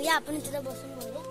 या आपण तिथे बसून बोलू।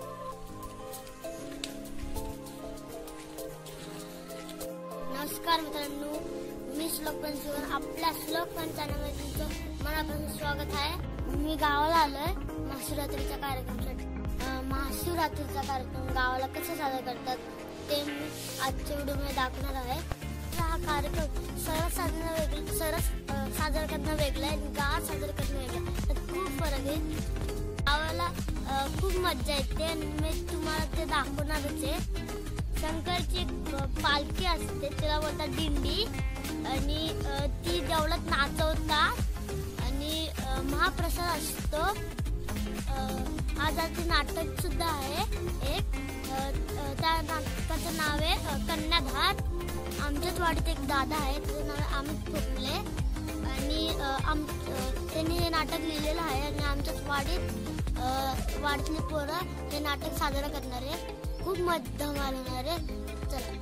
नमस्कार मित्रांनो, मी श्लोक पंचवर आपल्या श्लोक पंच चॅनलमध्ये तुमचं मनापासून स्वागत आहे। मी गावाला आलोय महाशिवरात्रीच्या कार्यक्रमासाठी। महाशिवरात्रीचा कार्यक्रम गावाला कसा साजरा करतात ते मी आजच्या व्हिडिओमध्ये दाखवणार आहे। हा कार्यक्रम सरस साजरा करणं वेगळं आहे, गावात साजरा करणं वेगळं आहे, तर खूप फरक आहे। गावाला खूप मजा येते आणि मी तुम्हाला ते दाखवणारच आहे। शंकरची पालखी असते, तिला बोलतात दिंडी, आणि ती देवळात नाचवतात आणि महाप्रसाद असतो। आजाती नाटक सुद्धा आहे एक, त्या नाटकाचं नाव आहे कन्याधार। आमच्याच वाडीत एक दादा आहे, त्याचं नाव आहे अमित खोपले, आणि त्यांनी हे नाटक लिहिलेलं आहे आणि आमच्याच वाडीतली पोरं हे नाटक साजरा करणार आहे। खूप मजा मारणार आहे। चला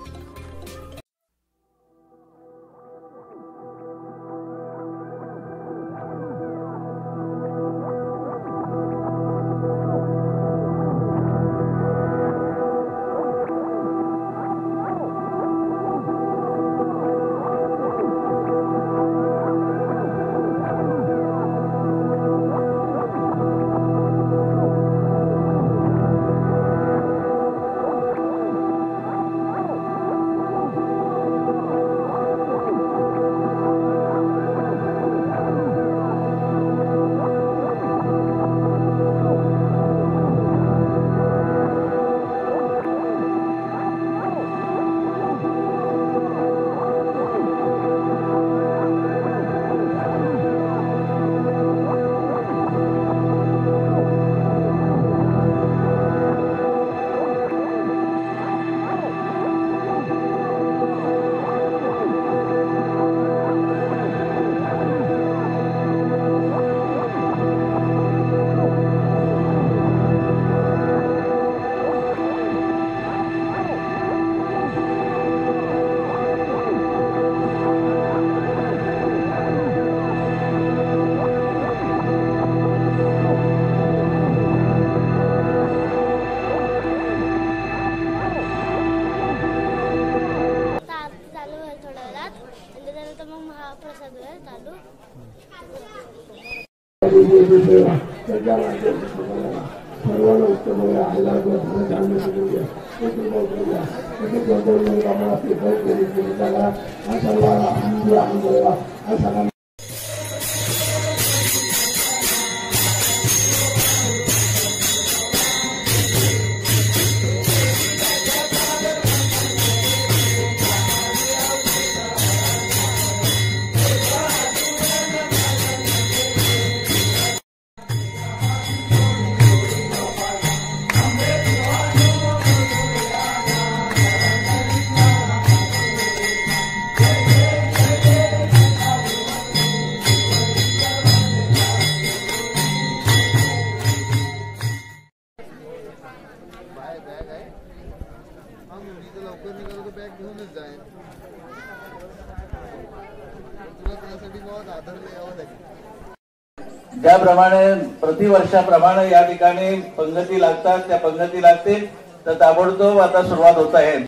ज्याप्रमाणे प्रतिवर्षाप्रमाणे या ठिकाणी पंगती लागतात, त्या पंगती लागतील तर ताबडतोब आता सुरुवात होत आहे।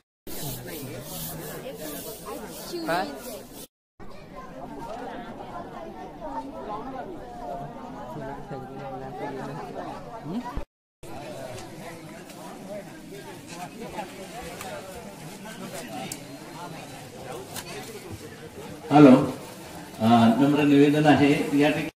हॅलो, नम्र निवेदन आहे या ठिकाणी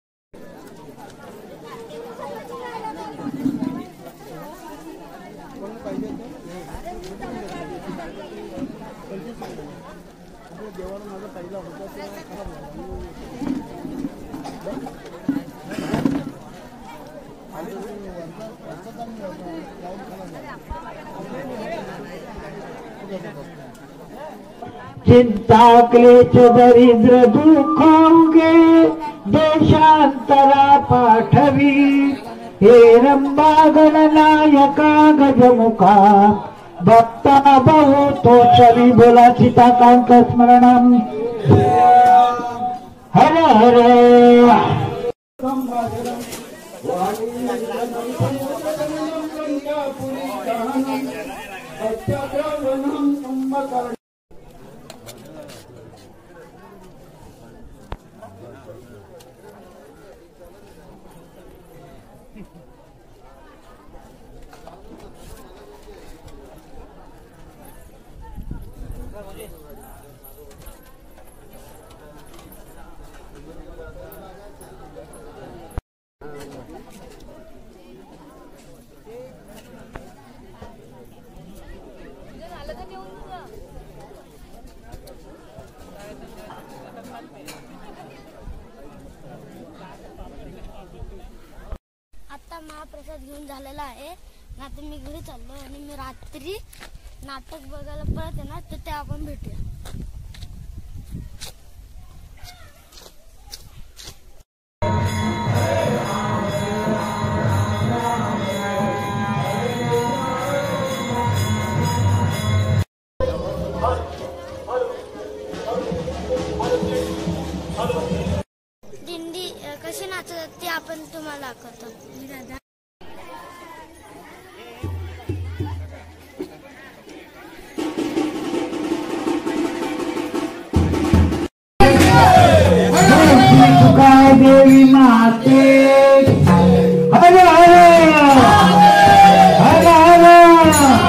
चिंता क्लेश दरिद्र दुःख उगे देशांतरा पाठवी हे रंबा गणनायका गजमुखा भक्ता बहु तो शरी बोला चिताकांत स्मरणम हर हर आता महाप्रसाद घेऊन झालेला आहे. आता मी घरी चाललो आणि मी रात्री नाटक बघायला परत येणार, तर ते आपण भेटूया. दिंडी कशी नाचतात ते आपण तुम्हाला दाखवतो. देवी माते हर हर हर हर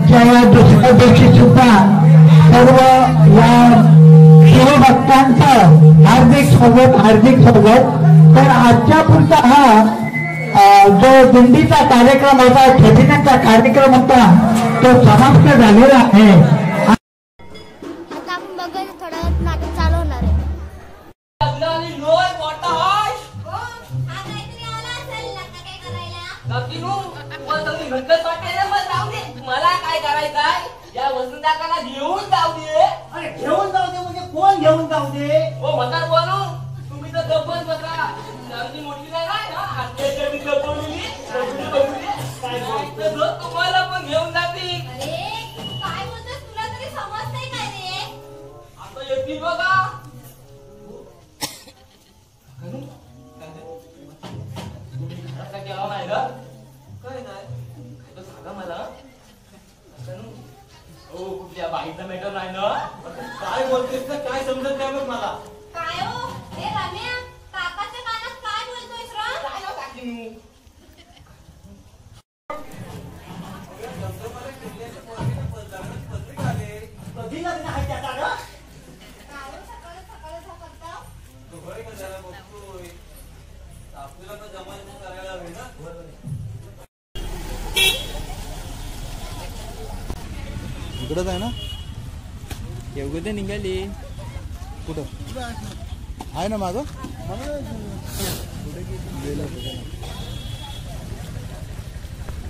आजच्या या दुसऱ्या दिवशी सुद्धा सर्व या शिवभक्तांचं हार्दिक स्वागत. तर आजच्या पुरता हा जो दिंडीचा कार्यक्रम होता, खेळण्याचा कार्यक्रम होता, तो समाप्त झालेला आहे. आता आपण बघायचं थोडं नाटक चालू होणार आहे. मला काय करायचंय या वसंताकाला घेऊन जाऊ दे. अरे घेऊन जाऊ दे म्हणजे कोण घेऊन जाऊ दे? हो म्हातार बोलू तुम्ही तर गप्पच बसा. आमची मोठी नाही तुम्हाला पण घेऊन जातील. काय बोलतोस? तुला तरी समजतंय काय रे? आता येतील बघा. काय नाही सांगा मला. हो कुठल्या बाईचा मॅटर नाही ना. काय बोलतेस ना, काय समजत नाही बघ मला. काय हो? हे रम्या, काकाच्या कानात काय बोलतोयस रे? काय नाव काकी? कधी लग्न आहे त्याचा ग? काय हो, सकाळी सकाळी झोपता? आपल्याला तर जमायचं करायला हवे ना. इकडंच आहे ना. एवढं ते निघाली कुठं आहे ना मागं. कुठे गेलं